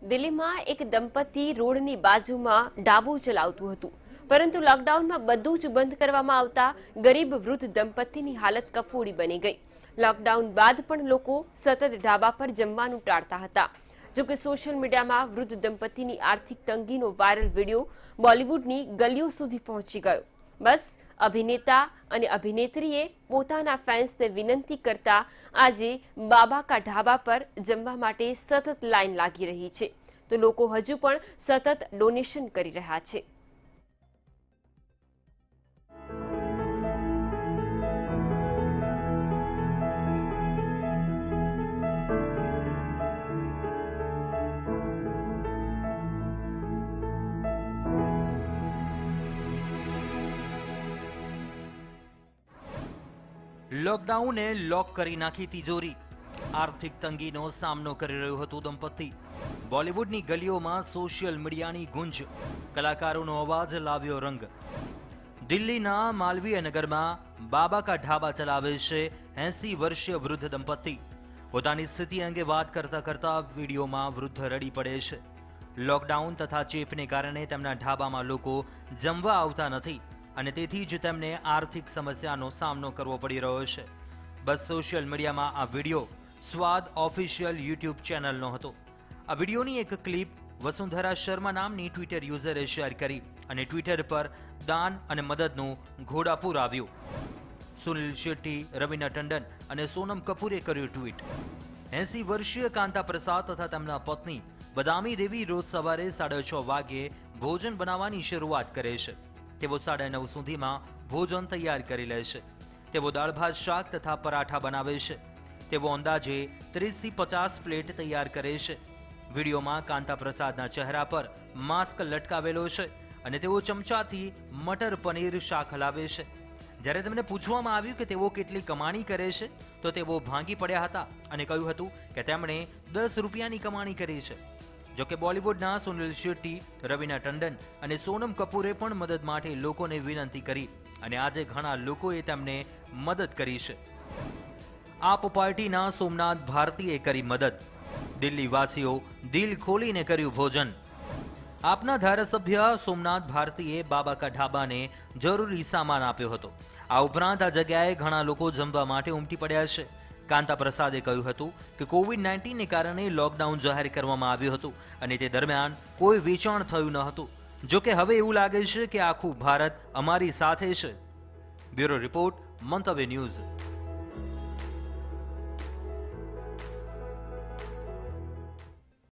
દિલ્હીમાં એક દંપતી રોડની બાજુમાં ડાબુ ચલાવતું હતું, પરંતુ લોકડાઉનમાં બધું જ બંધ કરવામાં આવતા ગરીબ વૃદ્ધ દંપતીની હાલત કફોડી બની ગઈ। લોકડાઉન બાદ પણ લોકો સતત ઢાબા પર જમવાનું ટાળતા હતા। જોકે સોશિયલ મીડિયામાં વૃદ્ધ દંપતીની આર્થિક તંગીનો વાયરલ વિડીયો બોલિવૂડની ગલીઓ સુધી પહોંચી ગયો। બસ અભિનેતા અને અભિનેત્રીએ પોતાના ફેન્સને વિનંતી કરતા આજે બાબા કા ઢાબા પર જમવા માટે સતત લાઈન લાગી રહી છે, તો લોકો હજુ પણ સતત ડોનેશન કરી રહ્યા છે। લોકડાઉને લોક કરી નાખી તિજોરી। આર્થિક તંગીનો સામનો કરી રહ્યું હતું દંપતી। બોલિવૂડની ગલીઓમાં સોશિયલ મીડિયાની ગુંજ, કલાકારોનો અવાજ લાવ્યો રંગ। દિલ્હીના માલવીય નગરમાં બાબા કા ઢાબા ચલાવે છે 80 વર્ષીય વૃદ્ધ દંપતી। પોતાની સ્થિતિ અંગે વાત કરતા કરતા વિડીયોમાં વૃદ્ધ રડી પડે છે। લોકડાઉન તથા ચેપને કારણે તેમના ઢાબામાં લોકો જમવા આવતા નથી અને તેથી જ તેમને આર્થિક સમસ્યાનો સામનો કરવો પડી રહ્યો છે। બસ સોશિયલ મીડિયામાં આ વિડીયો સ્વાદ ઓફિશિયલ યુટ્યુબ ચેનલનો હતો। આ વિડીયોની એક ક્લિપ વસુંધરા શર્મા નામની ટ્વિટર યુઝરે શેર કરી અને ટ્વિટર પર દાન અને મદદનું ઘોડાપૂર આવ્યું। સુનિલ શેટ્ટી, રવીના ટંડન અને સોનમ કપૂરે કર્યું ટ્વીટ। 80 વર્ષીય કાંતા પ્રસાદ તથા તેમના પત્ની બદામી દેવી રોજ સવારે 6:30 વાગ્યે ભોજન બનાવવાની શરૂઆત કરે છે। તેઓ 9:30 સુધીમાં ભોજન તૈયાર કરી લે છે। તેઓ દાળ ભાત શાક તથા પરાઠા બનાવે છે। તેઓ અંદાજે 30 થી 50 પ્લેટ તૈયાર કરે છે। વિડીયોમાં કાંતા પ્રસાદના ચહેરા પર માસ્ક લટકાવેલો છે અને તેઓ ચમચાથી મટર પનીર શાક હલાવે છે। જ્યારે તેમને પૂછવામાં આવ્યું કે તેઓ કેટલી કમાણી કરે છે તો તેઓ ભાંગી પડ્યા હતા અને કહ્યું હતું કે તેમણે 10 રૂપિયાની કમાણી કરી છે। જોકે બોલિવૂડના સુનિલ શેટ્ટી, રવીના ટંડન અને સોનમ કપૂરે પણ મદદ માટે લોકોને વિનંતી કરી અને આજે ઘણા લોકોએ તેમને મદદ કરી છે। આપ પાર્ટીના સોમનાથ ભારતીએ કરી મદદ। દિલ્હીવાસીઓ દિલ ખોલીને કર્યું ભોજન। આપના ધારાસભ્ય સોમનાથ ભારતીએ બાબા કા ઢાબાને જરૂરી સામાન આપ્યો હતો। આ ઉપરાંત આ જગ્યાએ ઘણા લોકો જમવા માટે ઉમટી પડ્યા છે। કાંતા પ્રસાદે કહ્યું હતું કે કોવિડ-19ને કારણે લોકડાઉન જાહેર કરવામાં આવ્યું હતું અને તે દરમિયાન કોઈ વેચાણ થયું ન હતું। જોકે હવે એવું લાગે છે કે આખું ભારત અમારી સાથે છે। બ્યુરો રિપોર્ટ, મંતવ્ય ન્યૂઝ।